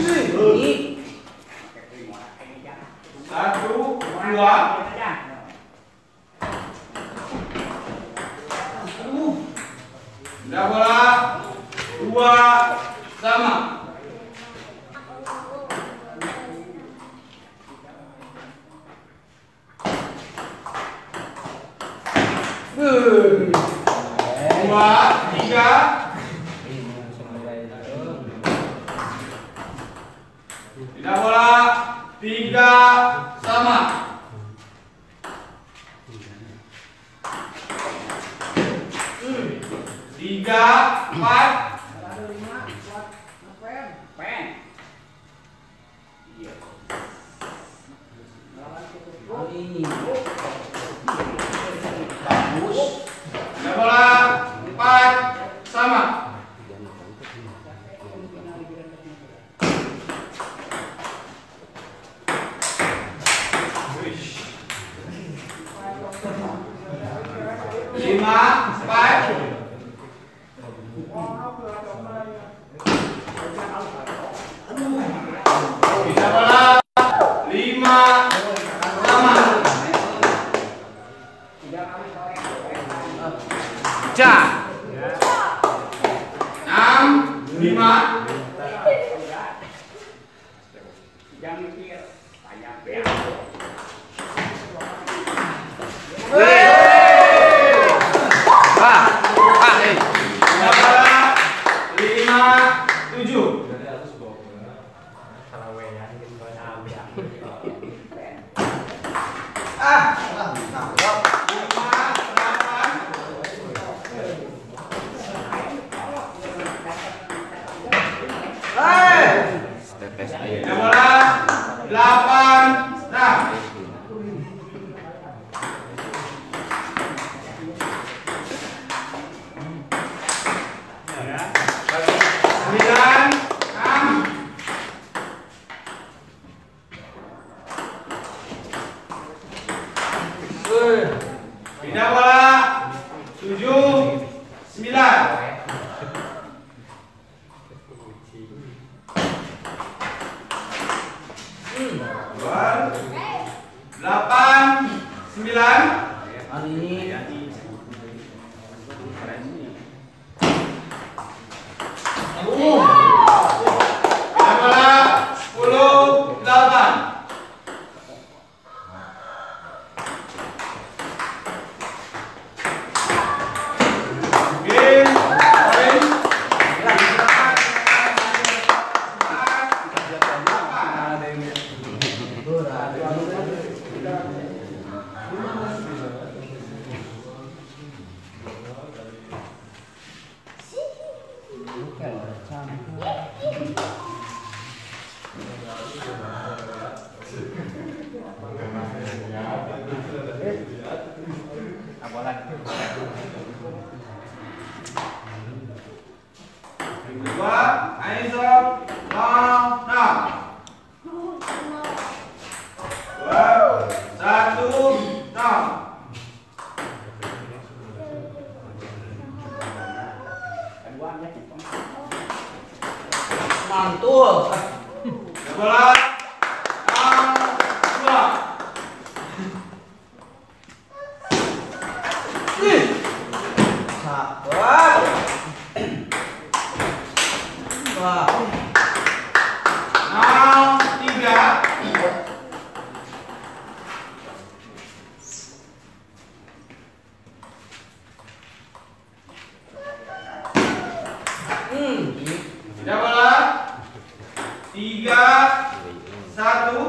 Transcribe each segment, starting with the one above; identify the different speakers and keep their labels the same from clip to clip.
Speaker 1: Satu, dua. Pindah bola. Dua sama. Dua, tiga. Pindah bola. Tiga sama. Tiga, empat. Pindah bola. Empat sama. Lima, empat. Pindah bola. Lima sama. Pecah. Enam, lima. Tujuh. Yang bola 8. Nah. 9, 6. Pindah bola 7, 9. 8, 9. Pindah bola 10, 8. Dua, Aizam, enam. 1, 6.
Speaker 2: Mantul.
Speaker 1: Bola 2.
Speaker 2: Wah. Wah.
Speaker 1: 3. Pindah bola 3, 1.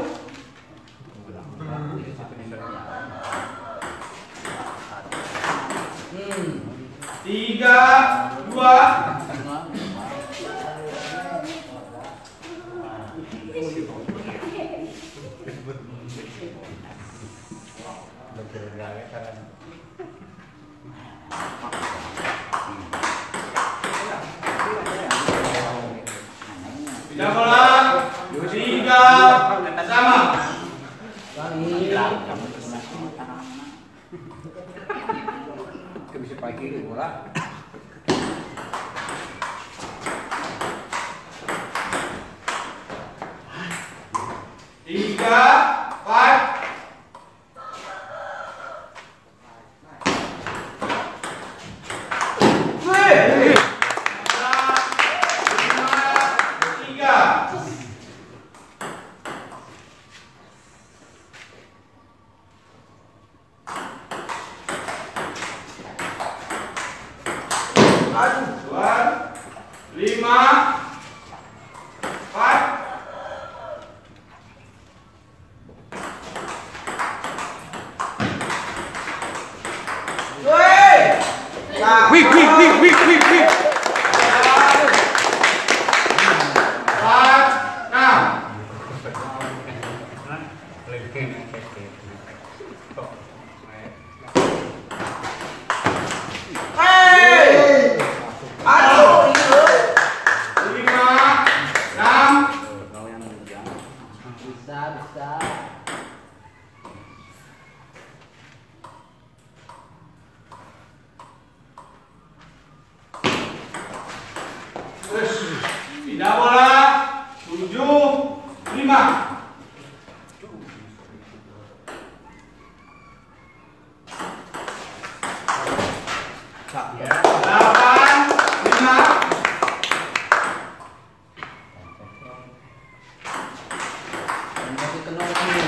Speaker 1: 3, 2. Pindah bola 3 sama.
Speaker 2: Bisa pagi bola.
Speaker 1: tiga, empat. Lima, empat.
Speaker 2: Wih.
Speaker 1: Empat, enam.
Speaker 2: Aduh,
Speaker 1: Lima, enam.
Speaker 2: bisa.
Speaker 1: Pindah bola. Tujuh, lima. Delapan, lima.
Speaker 2: Masih tenang ini.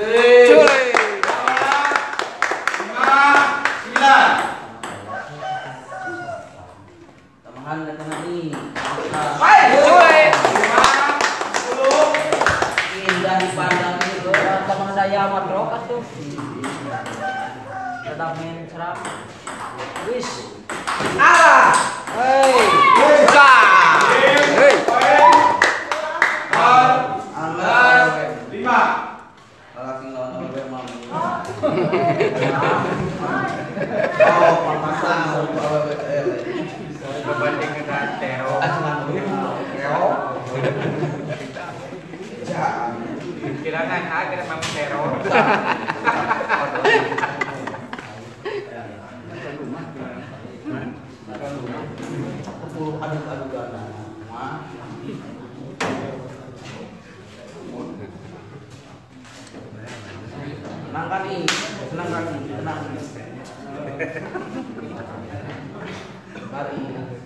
Speaker 1: Lima, sembilan.
Speaker 2: Tambahan dan tenang ini.
Speaker 1: Lima, sepuluh.
Speaker 2: Indah dipandang itu teman saya amat rokas tuh. Tetap main serap. Wis. Ah.
Speaker 1: Lima.
Speaker 2: Lagi lawan orang mau. Oh, pemasan
Speaker 3: Berbanding dengan Tero. Kirakan akhirnya memang Tero.
Speaker 2: Aduk-adukan. Tenang kali, tenang. Kali.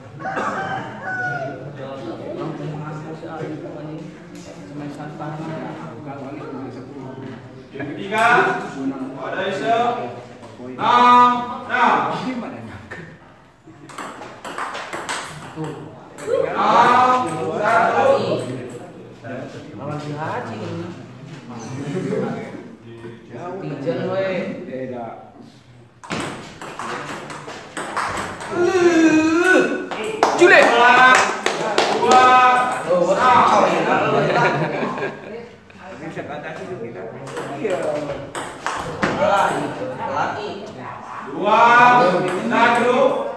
Speaker 1: Yang ketiga, pada isu. Enam. Satu.
Speaker 2: Lawan si Haji ini. Pijen we.
Speaker 3: Jule.
Speaker 1: Dua.
Speaker 3: Bisa kata itu kita.
Speaker 2: Lagi.
Speaker 1: Dua. Satu.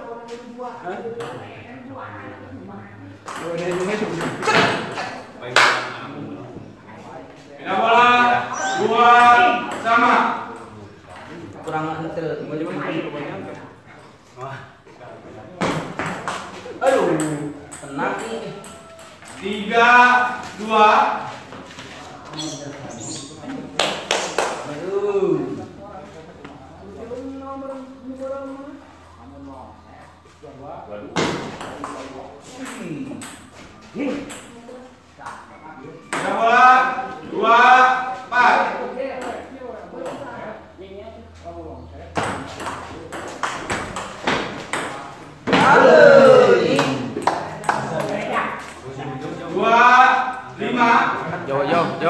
Speaker 1: Pindah bola. Dua. Sama.
Speaker 2: Kurang entel. Aduh, tenang nih.
Speaker 1: Tiga. Dua.
Speaker 2: Aduh.
Speaker 1: Pindah bola. Dua. Empat. Dua. Lima.
Speaker 3: Yo.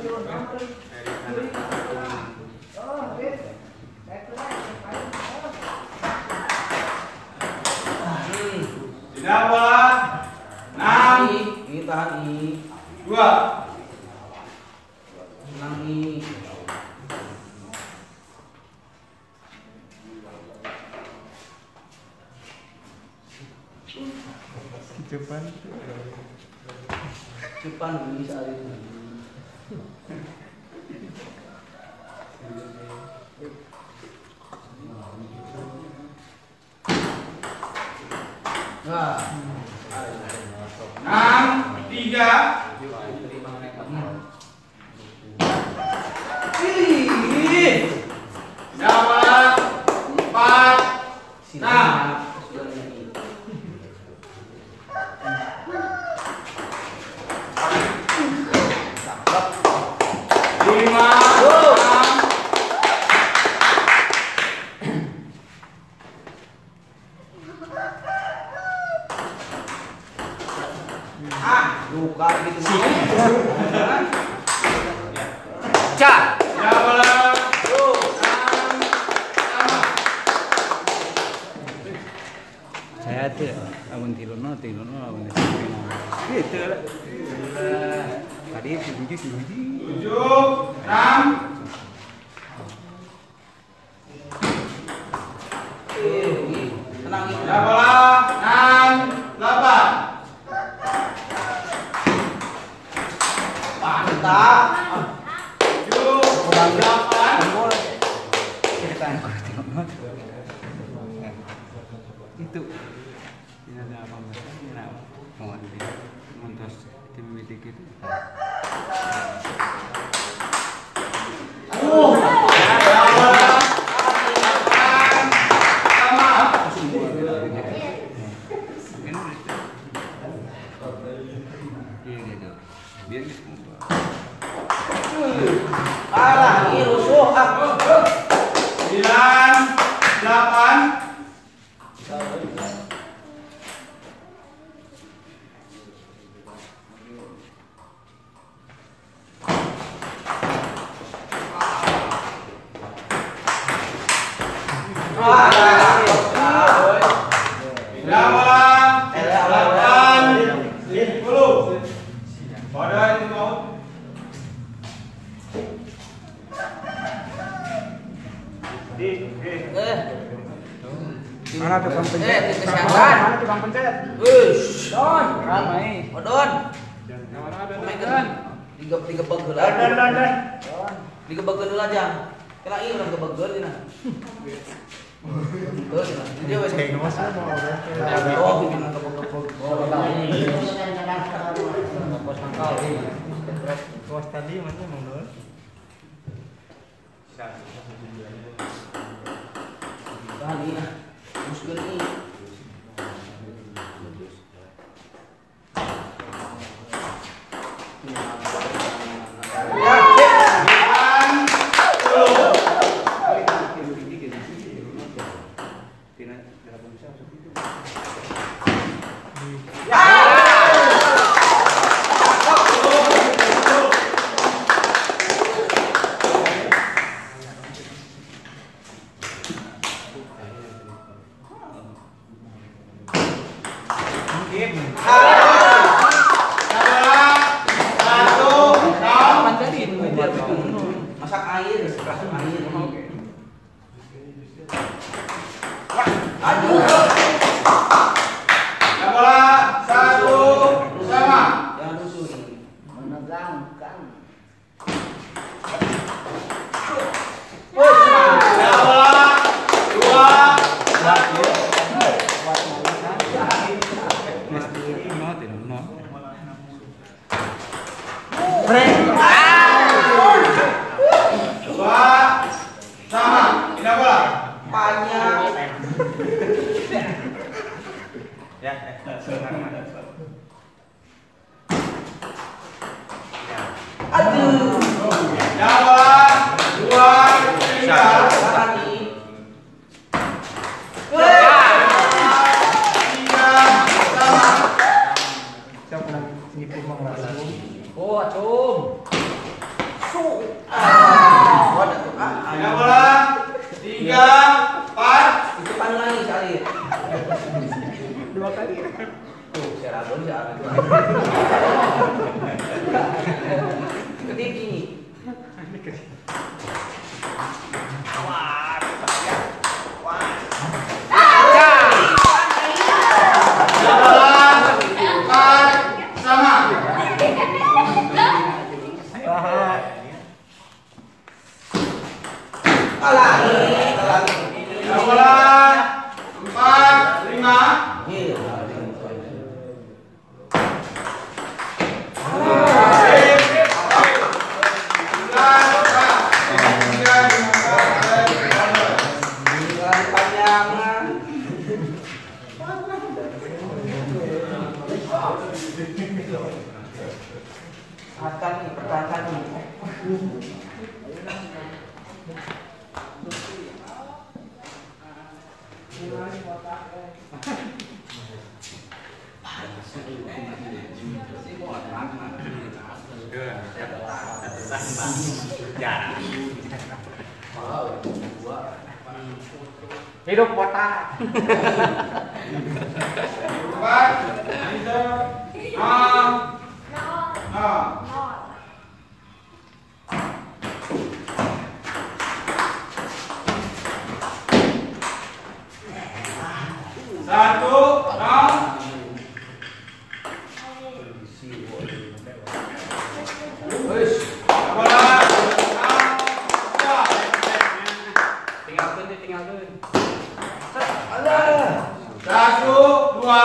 Speaker 1: Pindah bola. Enam.
Speaker 2: Ini tahan ini.
Speaker 1: Dua.
Speaker 2: Tenang ini. Cepat bisa itu. Nah.
Speaker 1: Enam. Tiga. lima,
Speaker 2: Luka gitu.
Speaker 3: Cak.
Speaker 1: tiga bola,
Speaker 4: Saya tuh abang tilono abang
Speaker 3: Gitu lah. Tadi tujuh.
Speaker 1: tujuh, enam,
Speaker 2: Tenang ini.
Speaker 1: tiga bola, enam, delapan,
Speaker 2: Mantap.
Speaker 1: tujuh, delapan,
Speaker 4: itu ini ada apa mas? Ini apa? Oh ini montos tim medik itu. Iya gitu. Biar gitu.
Speaker 2: Alah, ini rusuh.
Speaker 1: sembilan, delapan, tiga bola, delapan, 10. Pada ini mau
Speaker 3: Mana tukang
Speaker 2: Kesehatan.
Speaker 3: Mana tukang pencet?
Speaker 2: Wush.
Speaker 4: Don, ramai.
Speaker 2: Odon.
Speaker 3: Mana ada
Speaker 2: Digebeg heula. Digebeg heula aja. Kena ieu urang gebeg dina. Terus dia wes. Oh, bikin gebeg-gebeg.
Speaker 3: Kos tadi mana mau
Speaker 2: Tadi muskeun ini. Masak air, masak air. Aduh.
Speaker 1: tiga bola, satu, sama.
Speaker 2: Jangan rusuh ini. Menegangkan.
Speaker 1: Tiga bola, dua, satu. Dua, sama. Tiga bola.
Speaker 2: Panjang.
Speaker 3: Ya,
Speaker 2: Aduh.
Speaker 1: Tiga bola, dua, tiga.
Speaker 2: Tadi.
Speaker 1: Tiga, sama.
Speaker 3: siapa lagi nipu mau
Speaker 2: Oh, acum. Wadah tuh.
Speaker 1: Tiga bola, tiga, empat.
Speaker 2: Itu pan lagi sekali.
Speaker 3: dua kali.
Speaker 2: Tuh, Seradon jalan. Ketik ini.
Speaker 1: Tiga bola, empat, sama.
Speaker 2: Lagi.
Speaker 1: Tiga bola, empat, lima.
Speaker 2: Iya.
Speaker 1: Tiga, empat.
Speaker 2: Akan nih, pertahankan nih.
Speaker 3: Hidup kota.
Speaker 1: 4, 5, 6. Satu, nol. Bola,
Speaker 4: tinggalkan.
Speaker 1: satu, dua.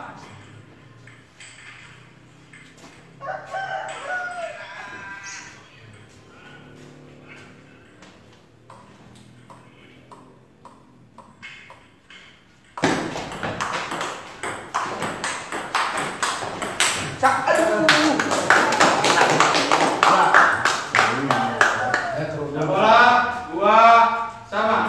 Speaker 1: Bola, dua, sama.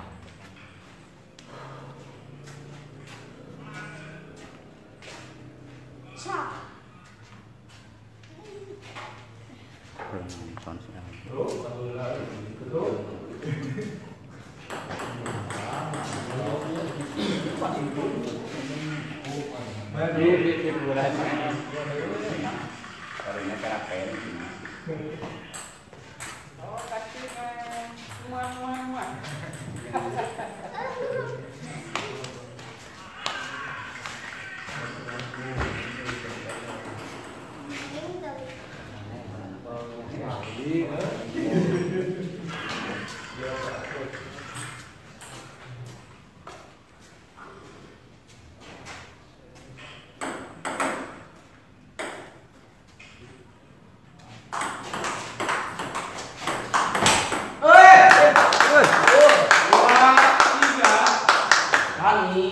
Speaker 1: Dua, tiga.
Speaker 2: Hani.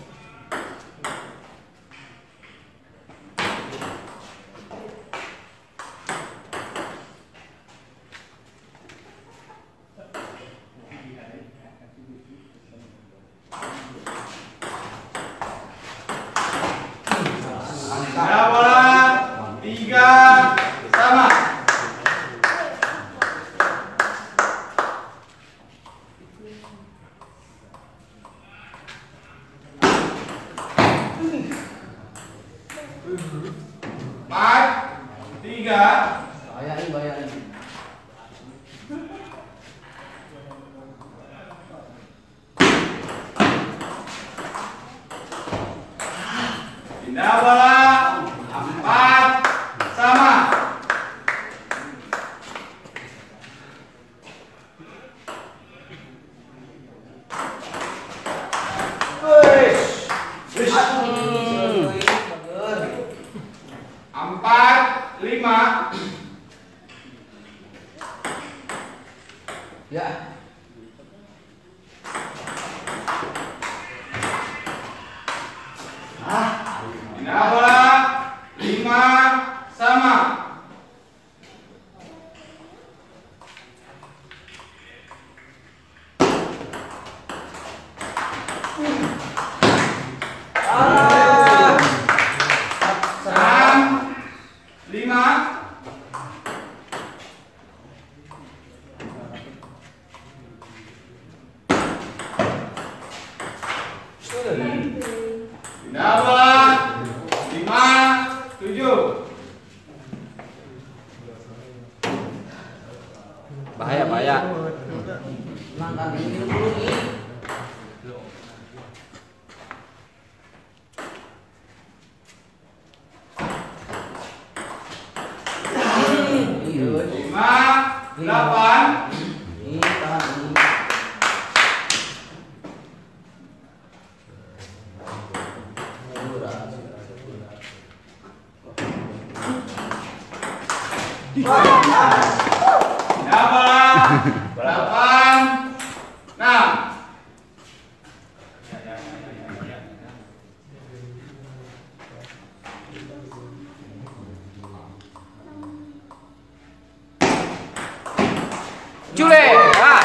Speaker 1: Ada bola, tiga, sama. Empat, tiga.
Speaker 2: Bayarin.
Speaker 1: Pindah bola, empat, sama. Empat, lima.
Speaker 2: Ya.
Speaker 1: Pindah bola, lima, sama. Enam, lima. Pindah bola, lima, tujuh.
Speaker 4: Bahaya.
Speaker 2: Tenangkan ini dulu nih.
Speaker 1: Lima, delapan.
Speaker 2: Ini tahan ini.
Speaker 1: Pindah bola, delapan, enam.
Speaker 3: Cule. Ah.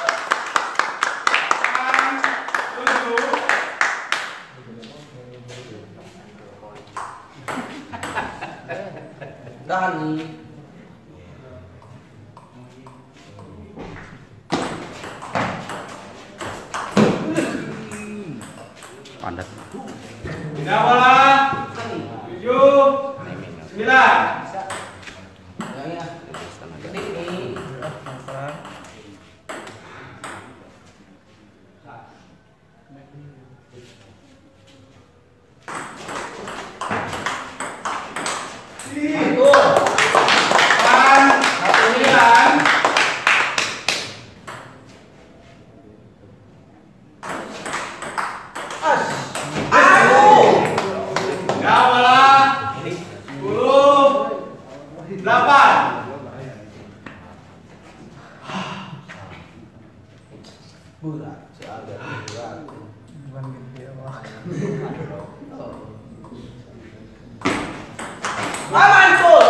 Speaker 2: 7. Dani.
Speaker 3: Padat.
Speaker 1: Bina bola. 7, 9.
Speaker 2: Yang ya. Ketik nih. Satu. 9. Bina bola. 10, 8. Berat, agak berat. Aman tuh.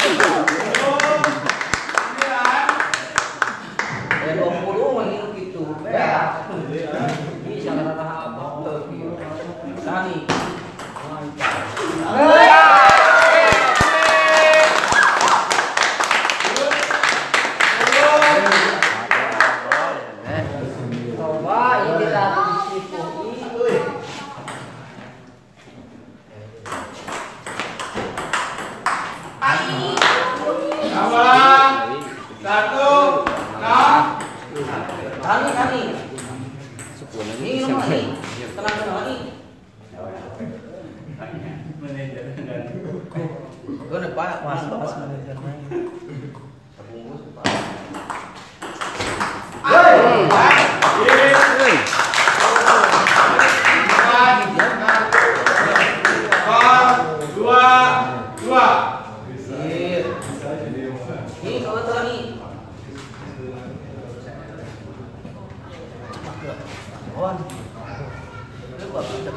Speaker 2: 20 mungkin gitu. Ya. Bisa kata apa? Dani. Coba ini tadi disipu.
Speaker 1: Bina bola. 1, 6.
Speaker 2: Dani. Ini nomor ini. Tenang ini. Gue depan pas manajernya. Terbungkus Pak. Ini kalau telah nih. Kawan. Lu buat apa?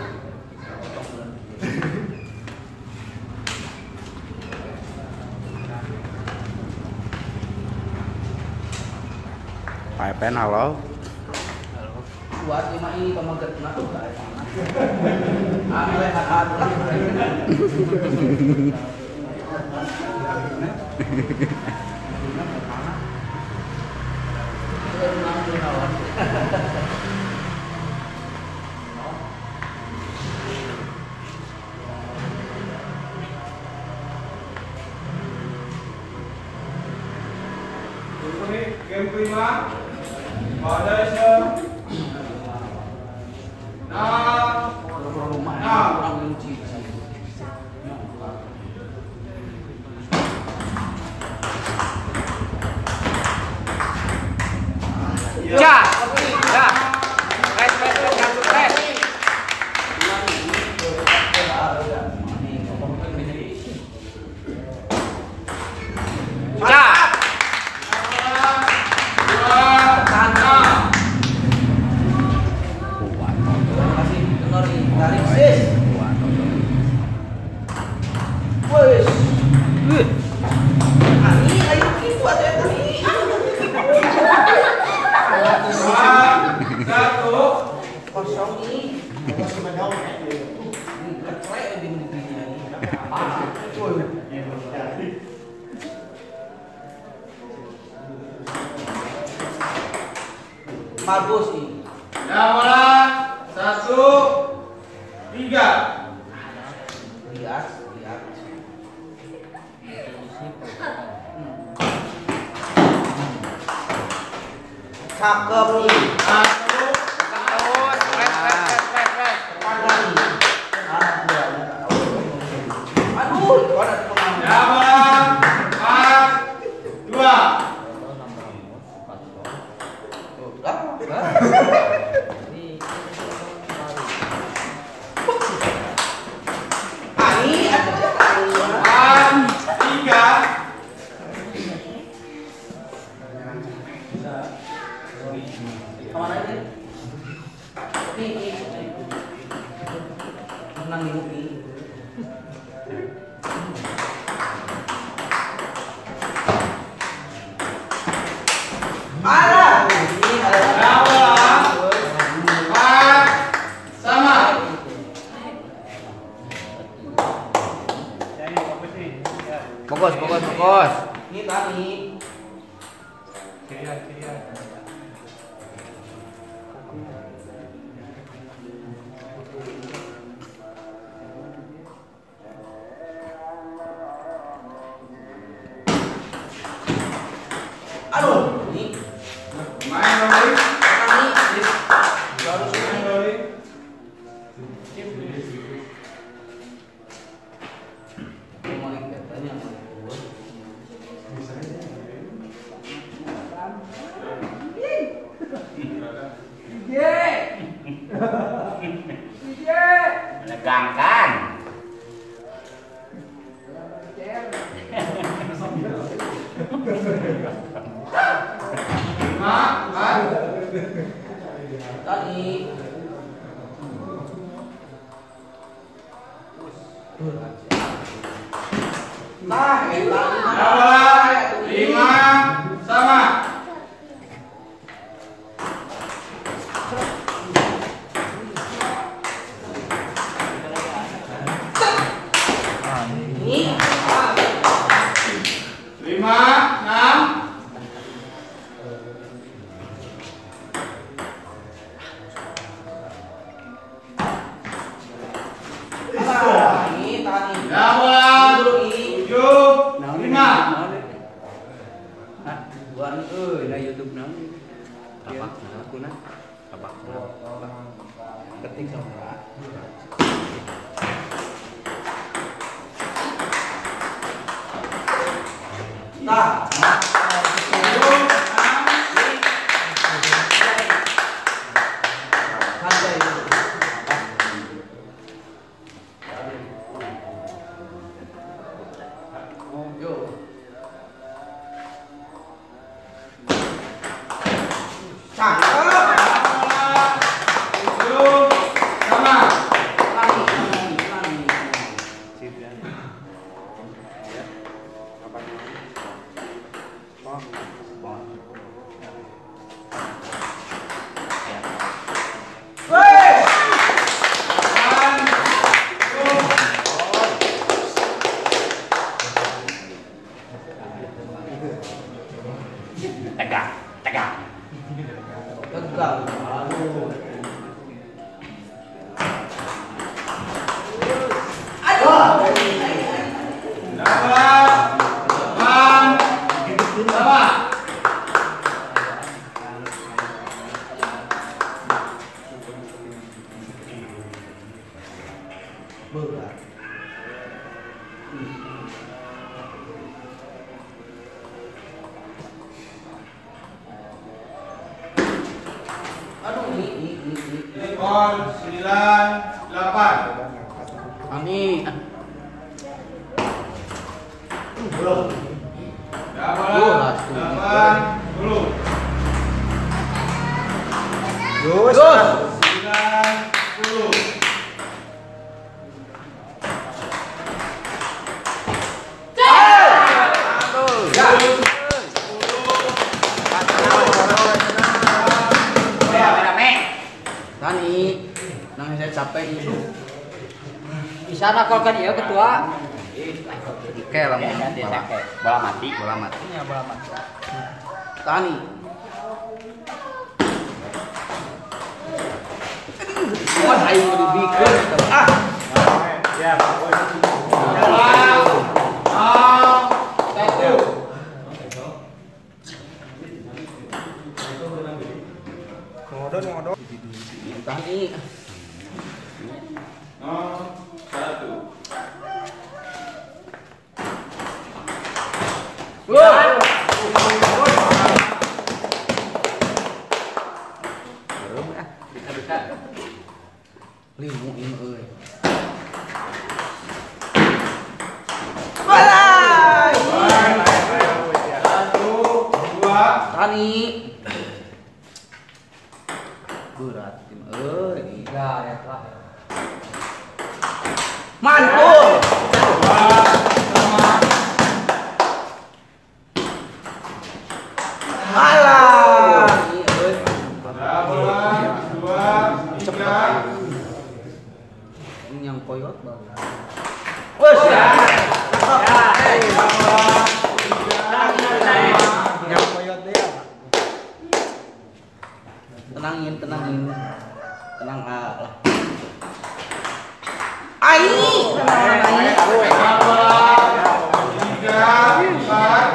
Speaker 3: Pak Pen, halo.
Speaker 2: Buat lima ini pemagat nak tuh kan. Ambil hak
Speaker 1: Game kelima pada
Speaker 3: Ja. Ja. Res, jatuh res. Ja.
Speaker 2: Kosong ini. Ketrek di begini. Bagus ini.
Speaker 1: bola 1, 3.
Speaker 2: Lihat. Cakep nih.
Speaker 1: 1,
Speaker 2: Aduh, ada pemain.
Speaker 1: bola 4, 2.
Speaker 2: Ani ada
Speaker 1: 3.
Speaker 2: Kemana ini?
Speaker 3: Bos.
Speaker 2: Ini tani.
Speaker 4: Kirian.
Speaker 2: Aduh, ini
Speaker 1: Main kembali.
Speaker 2: tani. Baru
Speaker 1: Main
Speaker 2: sini.
Speaker 1: kembali.
Speaker 2: Mulai katanya.
Speaker 3: Menegangkan.
Speaker 1: Lima, empat.
Speaker 2: Tani. Nah, tani.
Speaker 1: Ya bola. Lima, sama.
Speaker 2: Ini.
Speaker 1: Lima, enam.
Speaker 2: Ini tani.
Speaker 1: Ya bola. Tujuh, lima.
Speaker 4: Dua ni euy, na YouTube naon.
Speaker 3: Apa?
Speaker 4: Aku na.
Speaker 3: Apa?
Speaker 2: Ketik sama. Nah,
Speaker 1: Tujuh, enam.
Speaker 2: santai. Yo. Cakep.
Speaker 1: Tujuh, sama.
Speaker 2: Tani.
Speaker 4: Kirian. Ya. Apa ni? Bom.
Speaker 2: Woi.
Speaker 1: Delapan, tujuh.
Speaker 3: Tegak.
Speaker 2: Tegang. Aduh. Aduh.
Speaker 1: Ya bola. Delapan, sama.
Speaker 2: Berat. Aduh, ini.
Speaker 1: Skor 9-8.
Speaker 2: Ani.
Speaker 1: Ya bola. 80.
Speaker 2: Yus.
Speaker 1: 90.
Speaker 3: Rame-rame.
Speaker 2: Tani. Nang saya capek itu.
Speaker 5: Bisa nakolkan ya ketua.
Speaker 2: Oke lah
Speaker 3: Bola mati.
Speaker 2: bola mati.
Speaker 5: Ini ya bola mati.
Speaker 2: Tani. Wah, ayo dibikin. Ah. Tani.
Speaker 1: 1.
Speaker 2: Wah. Limu ini euy. Balai.
Speaker 1: 1, 2.
Speaker 2: Tani. Berat tim euy.
Speaker 5: Ya, ya telah.
Speaker 2: Mantul. Alah. Ini euy.
Speaker 1: Ya bola. 2, 3.
Speaker 2: Ini yang koyot banget. Wes ya.
Speaker 1: Ya bola. 3.
Speaker 2: Ai.
Speaker 1: Tiga, empat.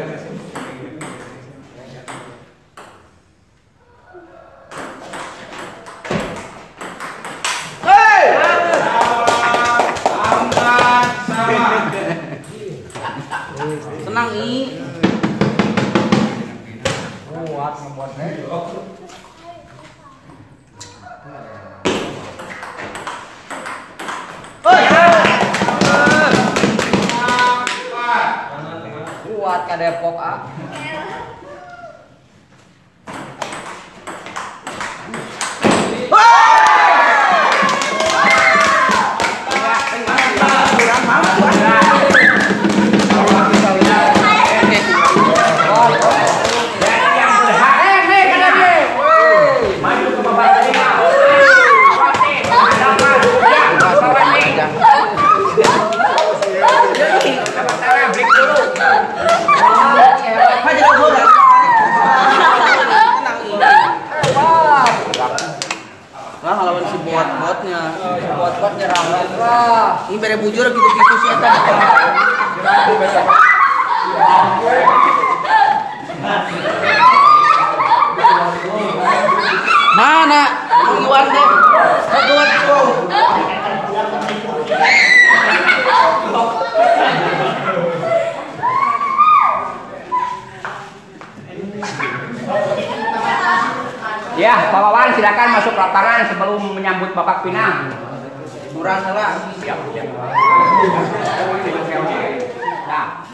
Speaker 1: Aman, sama.
Speaker 2: Senang I.
Speaker 5: Kuat ngebuatnya. Kuat ka Depok ah.
Speaker 2: Lah lawan si bot-botnya.
Speaker 5: Buat nyerang lah.
Speaker 2: Ini bere bujur gitu-gitu sih eta. Mana? Iwan deh. Kuat kau.
Speaker 3: Ya, Pak Wawan silakan masuk lapangan sebelum menyambut Bapak Pinang.
Speaker 2: Murah salah.
Speaker 3: Siap, siap. Nah,